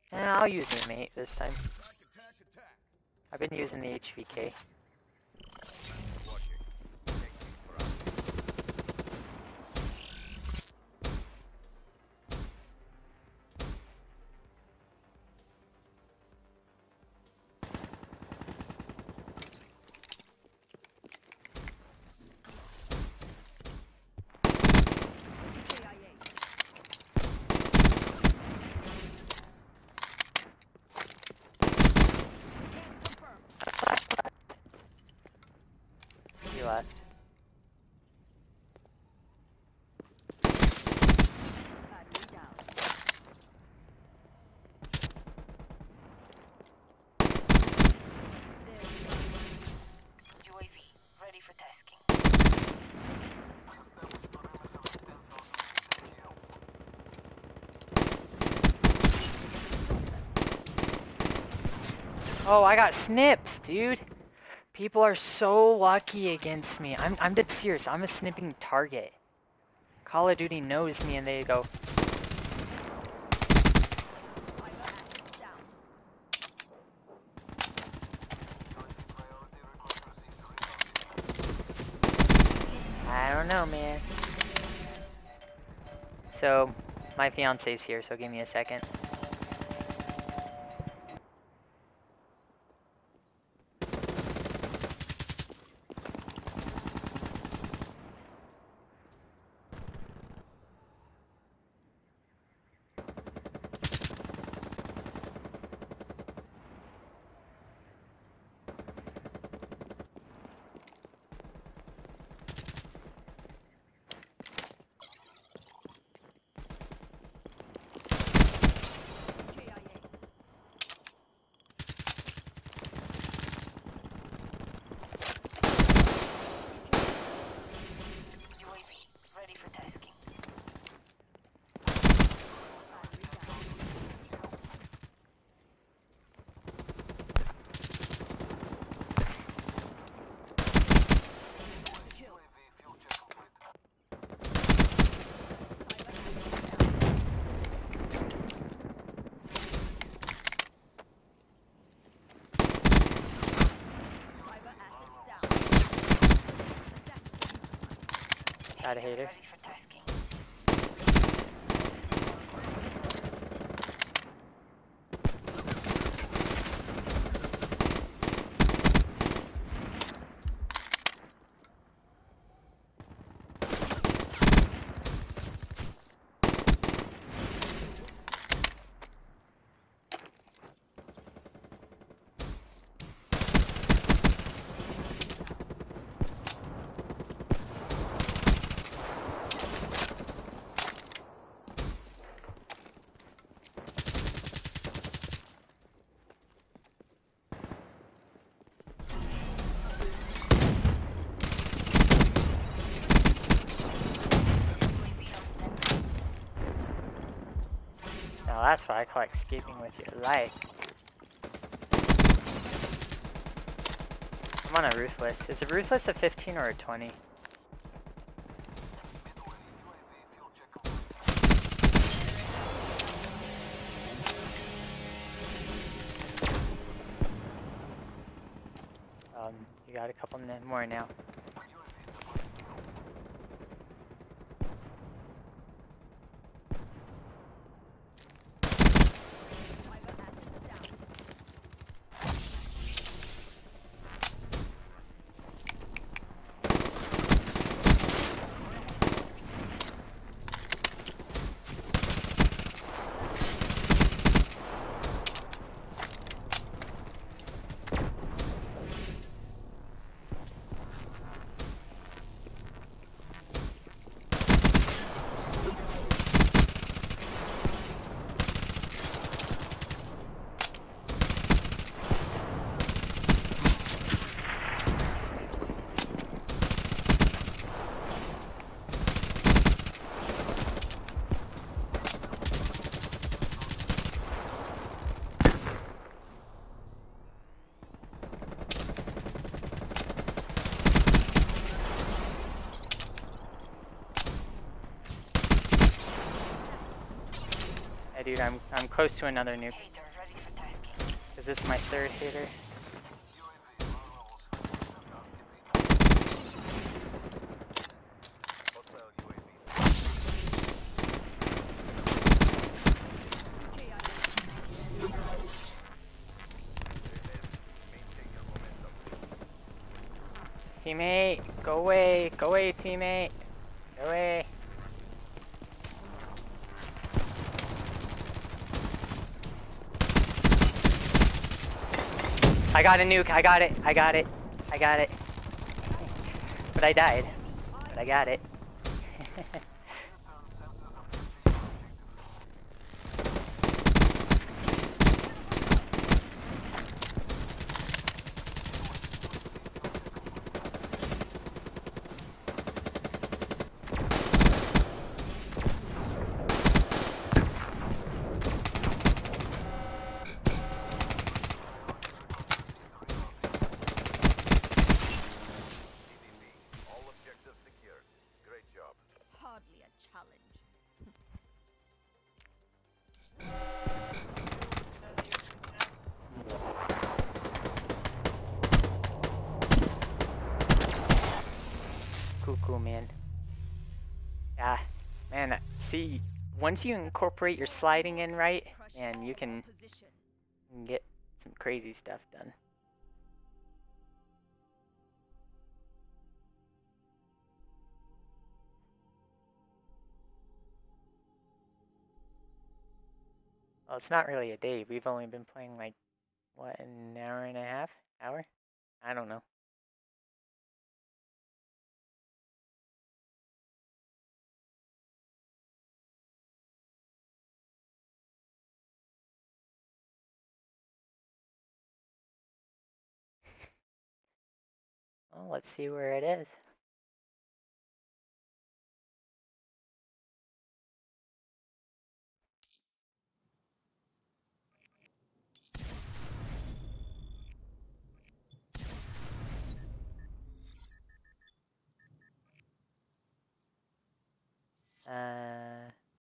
I'll use the mate this time. I've been using the HVK. He left. UAV ready for tasking. Oh, I got snips, dude. People are so lucky against me. I'm dead serious. I'm a snipping target. Call of Duty knows me and they go, I don't know, man. So, my fiance's here, so give me a second. UAV ready for tasking. Got a hater. Ready for tasking. Now that's what I call escaping with your life. I'm on a Ruthless. Is a Ruthless a 15 or a 20? You got a couple more now. Hey dude, I'm close to another nuke. Hater Is this my third hitter? Teammate, go away, teammate, go away. I got a nuke, I got it. But I died, but I got it. Hardly a challenge. Cool, man. Yeah, man, see, once you incorporate your sliding in right, and you can get some crazy stuff done. Well, it's not really a day. We've only been playing like, what, an hour and a half? Hour? I don't know. Well, let's see where it is.